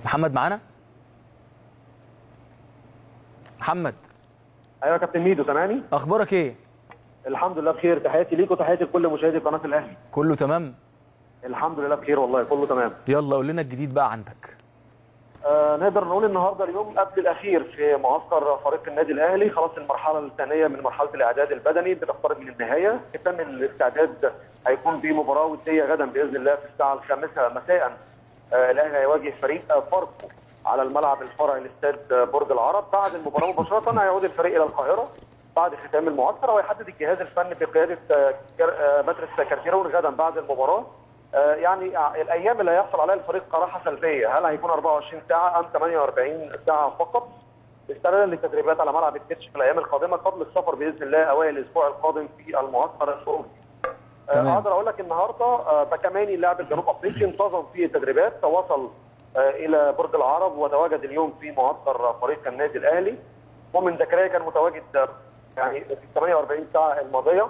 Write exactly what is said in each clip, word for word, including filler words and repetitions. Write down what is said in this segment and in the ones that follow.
محمد معانا؟ محمد. ايوه يا كابتن ميدو، سامعني؟ اخبارك ايه؟ الحمد لله بخير، تحياتي ليك وتحياتي لكل مشاهدي قناه الاهلي. كله تمام؟ الحمد لله بخير والله، كله تمام. يلا قول لنا الجديد بقى عندك. آه نقدر نقول النهارده اليوم قبل الاخير في معسكر فريق النادي الاهلي، خلاص المرحله الثانيه من مرحله الاعداد البدني بتقترب من النهايه، تم الاستعداد. هيكون في مباراه وديه غدا باذن الله في الساعه الخامسه مساء. آه الاهلي هيواجه فريق فاركو على الملعب الفرعي لاستاد برج العرب. بعد المباراه مباشره هيعود الفريق الى القاهره بعد ختام المعسكر، ويحدد الجهاز الفني بقياده باتريس كارتيرون غدا بعد المباراه. يعني الايام اللي هيحصل عليها الفريق كراحه سلبيه، هل هيكون أربعة وعشرين ساعه ام ثمانية وأربعين ساعه فقط، استعدادا للتدريبات على ملعب التتش في الايام القادمه قبل السفر باذن الله اوائل الاسبوع القادم في المعسكر الاوروبي. اقدر اقول لك النهارده باكاماني اللاعب الجنوب افريقي انتظم في التدريبات، وصل الى برج العرب وتواجد اليوم في معسكر فريق النادي الاهلي. مؤمن زكريا كان متواجد يعني في ثمانية وأربعين ساعه الماضيه.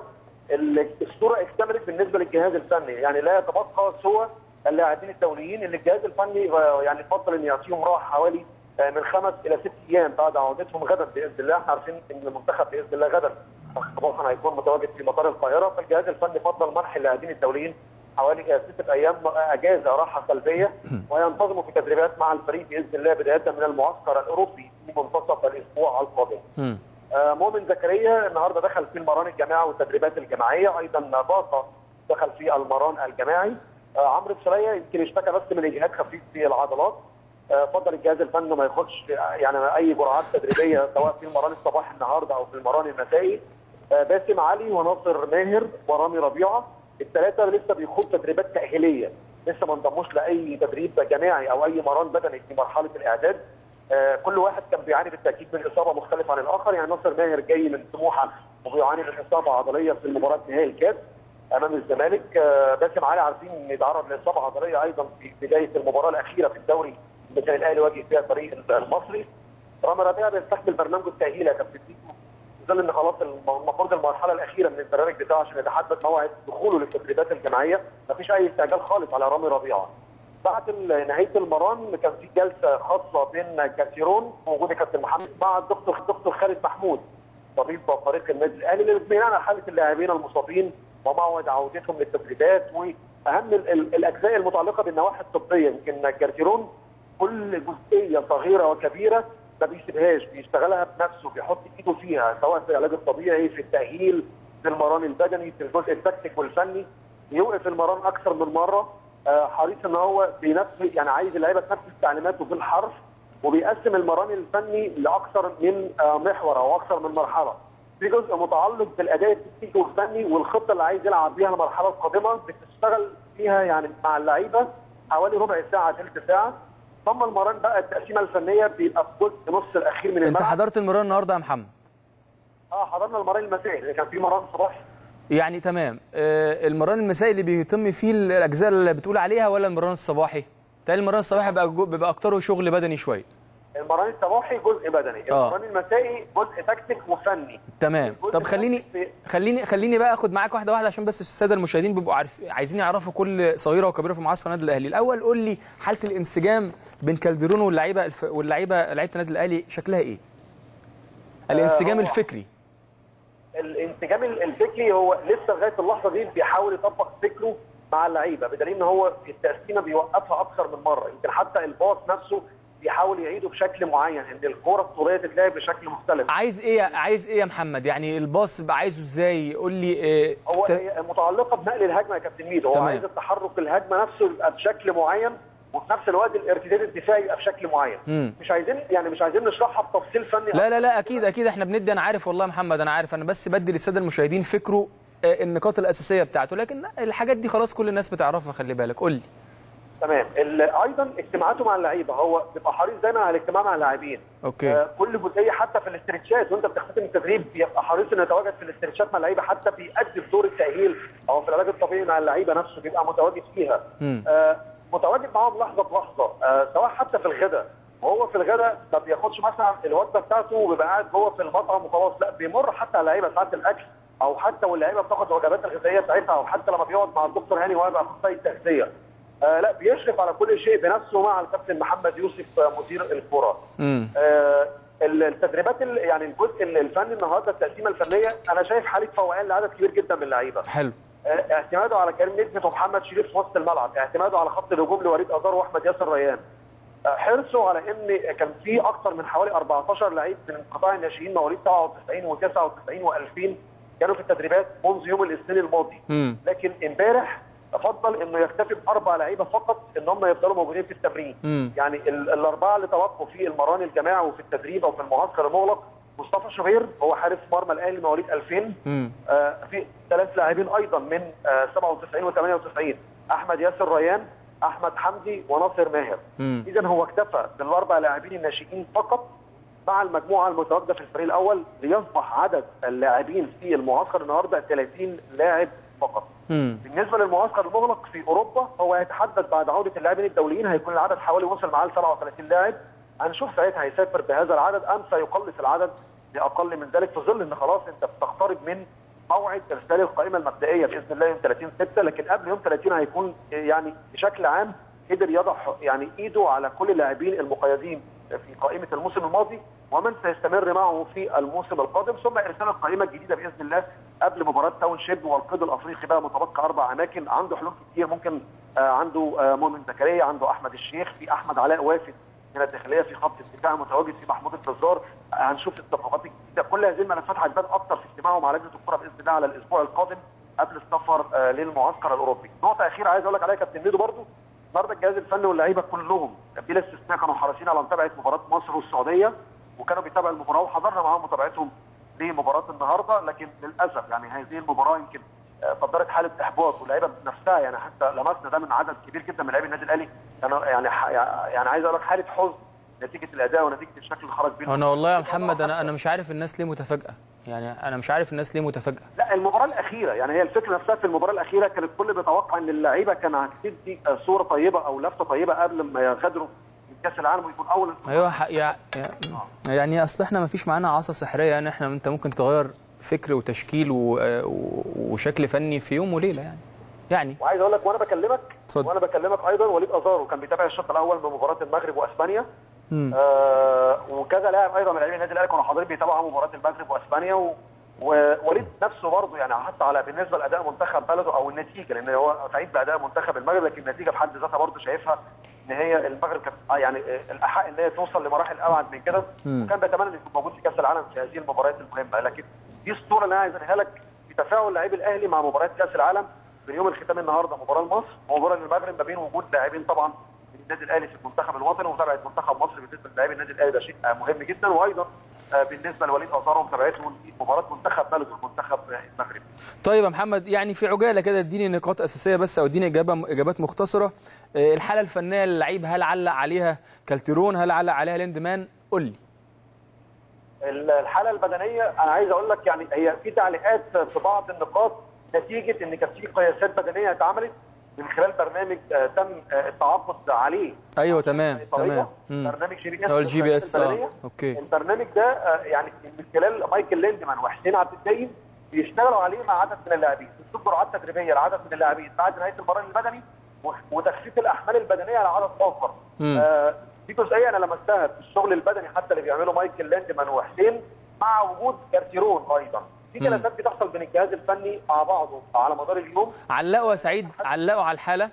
الصوره اكتملت بالنسبه للجهاز الفني، يعني لا يتبقى سوى اللاعبين الدوليين اللي الجهاز الفني يعني يفضل ان يعطيهم راحه حوالي من خمس الى ست ايام بعد عودتهم غدا باذن الله. احنا عارفين ان المنتخب باذن الله غدا صباحا هيكون متواجد في مطار القاهره، فالجهاز الفني فضل منح اللاعبين الدوليين حوالي ستة ايام اجازه راحه سلبيه، وينتظموا في تدريبات مع الفريق باذن الله بدايه من المعسكر الاوروبي في منتصف الاسبوع القادم. آه مؤمن زكريا النهارده دخل في المران الجماعي والتدريبات الجماعيه، ايضا باقه دخل في المران الجماعي. آه عمرو بسريه يمكن اشتكى بس من اجهاد خفيف في العضلات، آه فضل الجهاز الفني ما ياخدش يعني اي جرعات تدريبيه سواء في المران الصباحي النهارده او في المران المسائي. آه باسم علي وناصر ماهر ورامي ربيعه الثلاثه لسه بيخوضوا تدريبات تاهيليه، لسه ما انضموش لاي تدريب جماعي او اي مران بدني في مرحله الاعداد. آه كل واحد كان بيعاني بالتاكيد من اصابه مختلفه عن الاخر، يعني ناصر ماهر جاي من سموحه وبيعاني من اصابه عضليه في المباراه نهائي الكاس امام الزمالك. آه باسم علي عارفين ان يتعرض لاصابه عضليه ايضا في بدايه المباراه الاخيره في الدوري اللي كان الاهلي واجه فيها الفريق المصري. رامي ربيعه بيستكمل برنامجه التاهيلي يا كابتن تيتو، ظل ان خلاص المفروض المرحله الاخيره من البرنامج بتاعه عشان يتحدد موعد دخوله للتدريبات الجماعيه، مفيش اي استعجال خالص على رامي ربيعه. بعد نهايه المران كان في جلسه خاصه بين كارتيرون ووجود كابتن محمد مع الدكتور الدكتور خالد محمود طبيب فريق النادي الاهلي للاطمئنان على حاله اللاعبين المصابين وموعد عودتهم للتدريبات واهم الاجزاء المتعلقه بالنواحي الطبيه. يمكن كارتيرون كل جزئيه صغيره وكبيره ما بيسيبهاش، بيشتغلها بنفسه، بيحط ايده فيها سواء في العلاج الطبيعي، في التاهيل، في المران البدني، في الجزء التكتيك والفني. بيوقف المران اكثر من مره، حريص ان هو بنفسه يعني عايز اللعيبه تنفذ تعليماته بالحرف، وبيقسم المران الفني لاكثر من محور او اكثر من مرحله. في جزء متعلق بالاداء التكتيكي والفني والخطه اللي عايز يلعب بيها المرحله القادمه، بتشتغل فيها يعني مع اللعيبه حوالي ربع ساعه ثلث ساعه. ثم المران بقى التقسيمه الفنيه بيبقى في جزء نص الاخير من الملعب. انت حضرت المران النهارده يا محمد؟ اه حضرنا المران المسائي اللي كان فيه مران صباحي. يعني تمام. آه المران المسائي اللي بيتم فيه الاجزاء اللي بتقول عليها ولا المران الصباحي؟ تاني المران الصباحي بيبقى بيبقى اكتره شغل بدني شويه. المران الصباحي جزء بدني، آه. المران المسائي جزء تكتيك وفني. تمام. طب خليني خليني خليني بقى اخد معاك واحده واحده عشان بس الساده المشاهدين بيبقوا عارف عايزين يعرفوا كل صغيره وكبيره في معسكر النادي الاهلي. الاول قول لي حاله الانسجام بين كالديرون واللعيبه الف... واللعيبه لعيبه النادي الاهلي شكلها ايه؟ الانسجام آه الفكري. الانسجام الفكري هو لسه لغايه اللحظه دي بيحاول يطبق فكره مع اللعيبه، بدليل ان هو في التقسيمه بيوقفها اكثر من مره، يمكن حتى الباص نفسه بيحاول يعيده بشكل معين، ان الكوره الطوليه تتلعب بشكل مختلف. عايز ايه عايز ايه يا محمد؟ يعني الباص بقى عايزه ازاي؟ قول لي إيه هو ت... متعلقه بنقل الهجمه يا كابتن ميدو، هو تمام. عايز التحرك الهجمه نفسه يبقى بشكل معين، وفي نفس الوقت الارتداد الدفاعي يبقى بشكل معين. مم. مش عايزين يعني مش عايزين نشرحها بتفصيل فني. لا لا لا اكيد اكيد احنا بندي، انا عارف والله يا محمد، انا عارف، انا بس بدي للساده المشاهدين فكره النقاط الاساسيه بتاعته، لكن الحاجات دي خلاص كل الناس بتعرفها، خلي بالك. قول لي. تمام. ايضا اجتماعاته مع اللعيبه، هو بيبقى حريص دايما على الاجتماع مع اللاعبين. اوكي. آه كل جزئيه حتى في الاسترتشات وانت بتختم التدريب بيبقى حريص انه يتواجد في الاسترتشات مع اللعيبه، حتى بيأدي دور التاهيل او في العلاج الطبيعي مع اللعيبه نفسه بيبقى متواجد فيها. آه متواجد معاهم لحظه بلحظه، آه سواء حتى في الغداء، وهو في الغداء ما بياخدش مثلا الوجبه بتاعته وبيبقى قاعد جوه في المطعم وخلاص، لا بيمر حتى على اللعيبه ساعات الاكل، او حتى واللعيبه بتاخد الوجبات الغذائيه بتاعتها، او حتى لما بيقعد مع الدكتور هاني وهبه اخصائي التغذيه آه لا بيشرف على كل شيء بنفسه مع الكابتن محمد يوسف آه مدير الكره. آه التدريبات يعني الجزء الفني النهارده التقسيمه الفنيه انا شايف حاله فوقان لعدد كبير جدا من اللعيبه. حلو. آه اعتماده على كريم نجمت ومحمد شريف في وسط الملعب، اعتماده على خط الهجوم لوليد ازار واحمد ياسر ريان. آه حرصه على ان كان في اكثر من حوالي أربعتاشر لعيب من قطاع الناشئين مواليد سبعة وتسعين وتسعة وتسعين وألفين كانوا في التدريبات منذ يوم الاثنين الماضي. مم. لكن امبارح افضل انه يكتفي باربع لعيبه فقط ان هم يفضلوا موجودين في التمرين. مم. يعني الاربعه اللي توقفوا في المران الجماعي وفي التدريب او في المعسكر المغلق، مصطفى شوبير هو حارس مرمى الاهلي مواليد ألفين. آه في ثلاث لاعبين ايضا من آه سبعة وتسعين وثمانية وتسعين، احمد ياسر ريان، احمد حمدي وناصر ماهر. اذا هو اكتفى بالاربع لاعبين الناشئين فقط مع المجموعه المتواجده في الفريق الاول ليصبح عدد اللاعبين في المعسكر النهارده ثلاثين لاعب فقط. مم. بالنسبه للمعسكر المغلق في اوروبا هو هيتحدد بعد عوده اللاعبين الدوليين، هيكون العدد حوالي وصل معاه ل سبعة وثلاثين لاعب. هنشوف ساعتها هيسافر بهذا العدد ام سيقلص العدد لاقل من ذلك، في ظل ان خلاص انت بتقترب من موعد ارسال القائمه المبدئيه باذن الله يوم ثلاثين ستة، لكن قبل يوم ثلاثين هيكون يعني بشكل عام قدر يضع يعني ايده على كل اللاعبين المقيدين في قائمه الموسم الماضي ومن سيستمر معه في الموسم القادم، ثم ارسال القائمه الجديده باذن الله قبل مباراه تاون شيب والقيد الافريقي. بقى متبقى اربع اماكن، عنده حلول كتير، ممكن آه عنده آه مؤمن زكريا، عنده احمد الشيخ، في احمد علاء وافد من الداخليه في خط الدفاع متواجد، في محمود الجزار. آه هنشوف الصفقات الجديده، كل هذه الملفات هتبان اكثر في اجتماعه مع لجنه الكره باذن الله على الاسبوع القادم قبل السفر آه للمعسكر الاوروبي. نقطه اخيره عايز اقول لك عليها يا كابتن ميدو، برضه النهارده الجهاز الفني واللعيبه كلهم بلا استثناء كانوا حريصين على متابعه مباراه مصر والسعوديه، وكانوا بيتابعوا المباراه وحضرنا معاهم متابعتهم لمباراه النهارده. لكن للاسف يعني هذه المباراه يمكن قدرت حاله احباط واللعيبه نفسها، يعني حتى لمسنا ده من عدد كبير جدا من لاعبي النادي الاهلي، كانوا يعني يعني عايز اقول لك حاله حزن نتيجه الاداء ونتيجه الشكل اللي خرج بيه. انا والله يا محمد انا انا مش عارف الناس ليه متفاجئه، يعني انا مش عارف الناس ليه متفاجئه. لا المباراه الاخيره يعني هي الفكره نفسها في المباراه الاخيره كان الكل بيتوقع ان اللعيبه كان هتدي صوره طيبه او لفته طيبه قبل ما يغادروا كاس العالم ويكون اول. ايوه يعني يعني اصل احنا ما فيش معانا عصا سحريه، يعني احنا انت ممكن تغير فكر وتشكيل وشكل فني في يوم وليله يعني يعني وعايز اقول لك وانا بكلمك اتفضل. وانا بكلمك ايضا وليد ازارو كان بيتابع الشوط الاول من مباراه المغرب واسبانيا، آه وكذا لاعب ايضا من لاعبين النادي الاهلي كانوا حاضرين بيتابعوا مباراه المغرب واسبانيا، و... ووليد نفسه برضه يعني حتى على بالنسبه لاداء منتخب بلده او النتيجه، لان هو سعيد باداء منتخب المغرب، لكن النتيجه بحد ذاتها برضه شايفها ان هي المغرب كانت يعني الاحق ان هي توصل لمراحل ابعد من كده، وكان بيتمنى ان يكون موجود في كاس العالم في هذه المباريات المهمه. لكن دي الصوره اللي انا عايز اقولها لك في تفاعل لاعبي الاهلي مع مباريات كاس العالم في اليوم الختامي النهارده، مباراه لمصر ومباراه للمغرب، ما بين وجود لاعبين طبعا من النادي الاهلي في المنتخب الوطني ومتابعه منتخب مصر بالنسبه للاعبي النادي الاهلي ده شيء مهم جدا، وايضا بالنسبه لوليد ازارو ومتابعته لمباراه منتخب بلده المنتخب المغربي. طيب يا محمد يعني في عجاله كده اديني نقاط اساسيه بس او اديني اجابه اجابات مختصره. الحاله الفنيه للعيب هل علق عليها كالتيرون؟ هل علق عليها ليندمان؟ قول لي. الحاله البدنيه انا عايز اقول لك يعني هي في تعليقات في بعض النقاط نتيجه ان كانت في قياسات بدنيه اتعملت من خلال برنامج تم التعاقد عليه. ايوه تمام تمام. برنامج جي بي اس. هو الجي بي اس اه اوكي. البرنامج ده يعني من خلال مايكل ليندمان وحسين عبد الدايم بيشتغلوا عليه مع عدد من اللاعبين، بيدوا جرعات تدريبيه لعدد من اللاعبين بعد نهايه المران البدني وتخفيف الاحمال البدنيه على عدد اخر. آه دي جزئيه انا لمستها في الشغل البدني حتى اللي بيعمله مايكل ليندمان وحسين مع وجود كارتيرون ايضا. في جلسات بتحصل بين الجهاز الفني مع بعضه على مدار اليوم. علقوا يا سعيد، علقوا على الحاله؟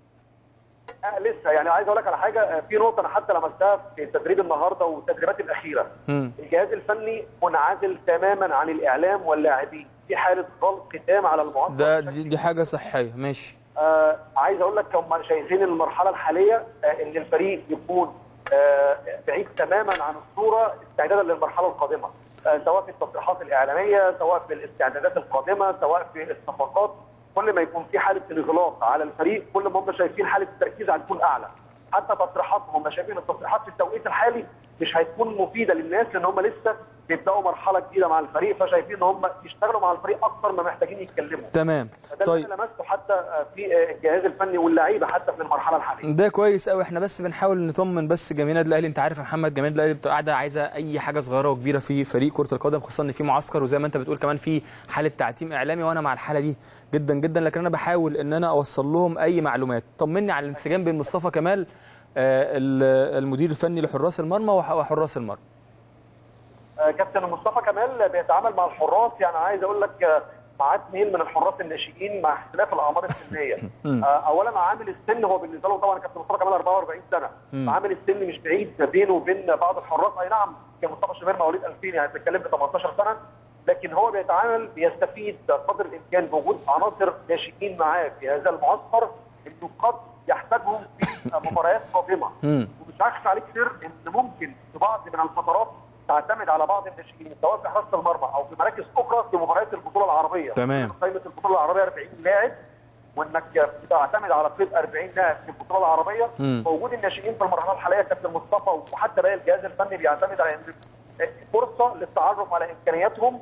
آه لسه يعني عايز اقول لك على حاجه، في نقطه انا حتى لمستها في التدريب النهارده والتدريبات الاخيره. م. الجهاز الفني منعزل تماما عن الاعلام واللاعبين، في حاله غلق تام على المعسكر. ده دي, دي حاجه صحيه ماشي. آه عايز اقول لك هم شايفين المرحله الحاليه آه ان الفريق يكون آه بعيد تماما عن الصوره استعدادا للمرحله القادمه، آه سواء في التصريحات الاعلاميه، سواء في الاستعدادات القادمه، سواء في الصفقات. كل ما يكون في حاله انغلاق على الفريق كل ما هم شايفين حاله التركيز هتكون اعلى. حتى تصريحاتهم هم شايفين التصريحات في التوقيت الحالي مش هتكون مفيده للناس لان هم لسه بيبداوا مرحله جديده مع الفريق، فشايفين ان هم يشتغلوا مع الفريق اكتر ما محتاجين يتكلموا. تمام. طيب ده اللي لمسته حتى في الجهاز الفني واللعيبه حتى في المرحله الحاليه. ده كويس قوي. احنا بس بنحاول نطمن بس جماهير النادي الاهلي. انت عارف يا محمد جماهير الاهلي بتبقى قاعده عايزه اي حاجه صغيره وكبيره في فريق كره القدم، خصوصا ان في معسكر وزي ما انت بتقول كمان في حاله تعتيم اعلامي، وانا مع الحاله دي جدا جدا، لكن انا بحاول ان انا اوصل لهم اي معلومات. طمني على الانسجام بين مصطفى كمال المدير الفني لحراس المرمى وحراس المرمى. كابتن مصطفى كمال بيتعامل مع الحراس، يعني عايز اقول لك مع اثنين من الحراس الناشئين مع اختلاف الاعمار السنيه. اولا عامل السن هو بالنسبه له طبعا كابتن مصطفى كمال أربعة وأربعين سنه، عامل السن مش بعيد بينه وبين بعض الحراس. اي نعم كان مصطفى شوبير مواليد ألفين، يعني بنتكلم في ثمانية عشر سنه، لكن هو بيتعامل بيستفيد قدر الامكان بوجود عناصر ناشئين معاه في هذا المعسكر انه قد يحتاجهم في مباريات قادمه. ومش هخفي عليك سر ان ممكن في بعض من الفترات تعتمد على بعض الناشئين سواء في حراسه المرمى او في مراكز اخرى في مباريات البطوله العربيه. تمام. قائمه البطوله العربيه أربعين لاعب، وانك تعتمد على قيد أربعين لاعب في البطوله العربيه. فوجود الناشئين في المرحله الحاليه كابتن مصطفى وحتى باقي الجهاز الفني بيعتمد على فرصه للتعرف على امكانياتهم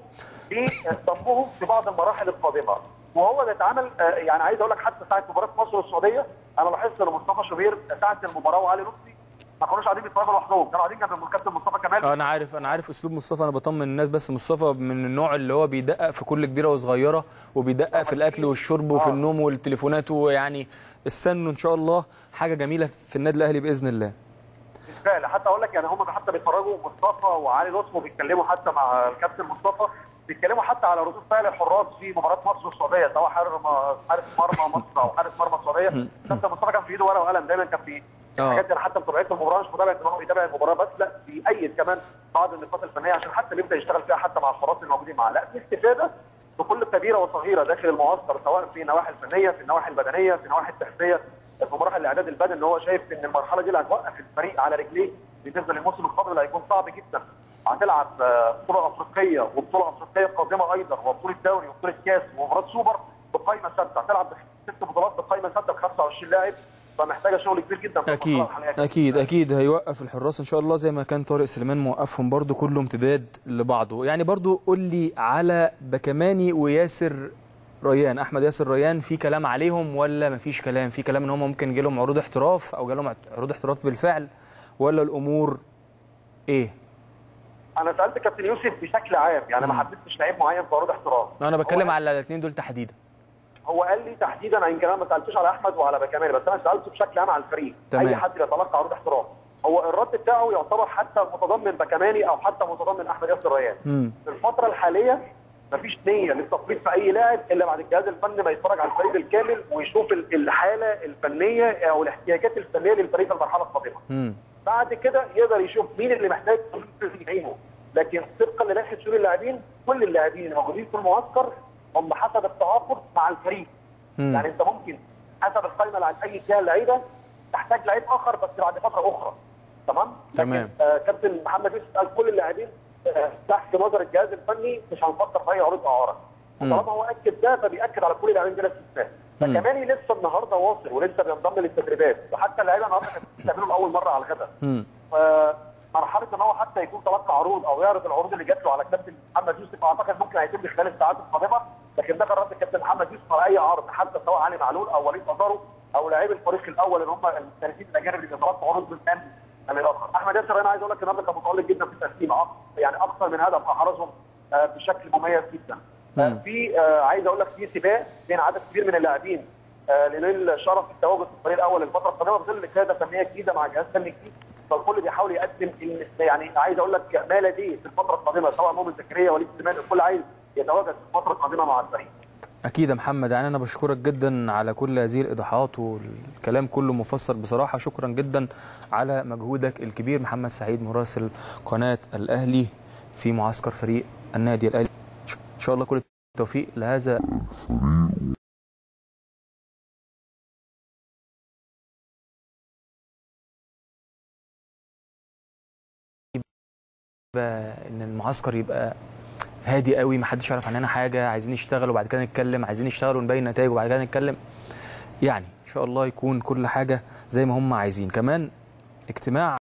لضمهم في بعض المراحل القادمه. وهو بيتعامل يعني عايز اقول لك حتى ساعه مباراه مصر والسعوديه انا لاحظت ان مصطفى شوبير ساعه المباراه وعلي لطفي ما كانوش قاعدين بيتفرجوا لوحدهم، كانوا قاعدين جنب الكابتن مصطفى كمال. انا عارف انا عارف اسلوب مصطفى، انا بطمن الناس، بس مصطفى من النوع اللي هو بيدقق في كل كبيره وصغيره، وبيدقق في الاكل والشرب وفي النوم والتليفونات، ويعني استنوا ان شاء الله حاجه جميله في النادي الاهلي باذن الله. بالفعل حتى اقول لك يعني هم حتى بيتفرجوا مصطفى وعلي لطفي بيتكلموا حتى مع الكابتن مصطفى، بيتكلموا حتى على ردود فعل الحراس في مباراه مصر والسعوديه، سواء حارس مرمى مصر او حارس مرمى السعوديه. كابتن مصطفى كان في ايده ورقه وقلم دايما، كان في حاجات يعني حتى متابعه المباراه مش متابعه ان هو يتابع المباراه بس، لا بيأيد كمان بعض النقاط الفنيه عشان حتى يبدا يشتغل فيها حتى مع الحراس الموجودين معاه. لا في استفاده بكل كبيره وصغيره داخل المعسكر، سواء في النواحي الفنيه، في النواحي البدنيه، في النواحي التحفيزيه، في مراحل الاعداد البدني، ان هو شايف ان المرحله دي اللي هتوقف الفريق على رجليه بالنسبه للموسم القادم اللي هيكون صعب جدا. هتلعب بطوله افريقيه وبطوله افريقيه قادمه ايضا وبطوله دوري وبطوله كاس ومباراه سوبر بقائمه ثابته، هتلعب ست بطولات بقائمه ثابته ب خمسة وعشرين لاعب، فمحتاجه شغل كبير جدا في اكيد اكيد اكيد هيوقف الحراس ان شاء الله زي ما كان طارق سليمان موقفهم، برضو كله امتداد لبعضه. يعني برضو قول لي على بكماني وياسر ريان، احمد ياسر ريان، في كلام عليهم ولا مفيش كلام؟ في كلام ان هم ممكن يجي لهم عروض احتراف او جالهم عروض احتراف بالفعل، ولا الامور ايه؟ انا سالت كابتن يوسف بشكل عام، يعني ما حددتش لعيب معين في عروض احتراف. انا بتكلم على الاثنين دول تحديدا. هو قال لي تحديدا، انا يمكن انا ما سالتوش على احمد وعلى بكماني، بس انا سالته بشكل عام على الفريق. تمام. اي حد بيتلقى عروض احتراف هو الرد بتاعه يعتبر حتى متضمن بكماني او حتى متضمن احمد ياسر ريان. مم. في الفتره الحاليه مفيش نيه للتفويض في اي لاعب الا بعد الجهاز الفني ما يتفرج على الفريق بالكامل ويشوف الحاله الفنيه او الاحتياجات الفنيه للفريق في المرحله القادمه. مم. بعد كده يقدر يشوف مين اللي محتاج يعينه، لكن طبقا للائحه شؤون اللاعبين كل اللاعبين الموجودين في المعسكر هم حسب التعاقد مع الفريق. مم. يعني انت ممكن حسب القائمه اللي عند اي جهه لعيبه تحتاج لعيب اخر بس بعد فتره اخرى. تمام؟ تمام. آه كابتن محمد يوسف قال كل اللاعبين آه تحت نظر الجهاز الفني مش هنفكر في اي عروض اعاره. طالما هو اكد ده فبياكد على كل اللاعبين بلا استثناء. فكمان لسه النهارده واصل ولسه بينضم للتدريبات، وحتى اللعيبه النهارده كانت بتعمله لاول مره على الغداء. فمرحله ان هو حتى يكون تلقى عروض او يعرض العروض اللي جات له على كابتن محمد يوسف اعتقد ممكن هيتم خلال الساعات القادمه، لكن ده كان رد الكابتن محمد يوسف على اي عرض حتى سواء علي معلول او وليد ازارو او لاعبي الفريق الاول اللي هم المحترفين الاجانب اللي بيتلقوا عروض من الان للاخر. احمد ياسر انا عايز اقول لك النهارده كان متالق جدا في التسليم، يعني اكثر من هدف احرزهم بشكل مميز جدا. في عايز اقول لك في سباق بين عدد كبير من اللاعبين لنيل شرف التواجد في الفريق الاول الفتره القادمه بظل قياده فنيه جديده مع جهاز فني جديد، فالكل بيحاول يقدم يعني عايز اقول لك ما لديه في الفتره القادمه سواء مؤمن زكريا وليد سليمان، الكل عايز يتواجد في الفتره القادمه مع الفريق. اكيد يا محمد، يعني انا بشكرك جدا على كل هذه الايضاحات والكلام كله مفصل بصراحه، شكرا جدا على مجهودك الكبير. محمد سعيد مراسل قناه الاهلي في معسكر فريق النادي الاهلي، ان شاء الله كل التوفيق لهذا ان المعسكر يبقى هادي قوي، ما حدش يعرف عننا حاجه، عايزين نشتغل وبعد كده نتكلم، عايزين نشتغل ونبين نتائج وبعد كده نتكلم، يعني ان شاء الله يكون كل حاجه زي ما هم عايزين. كمان اجتماع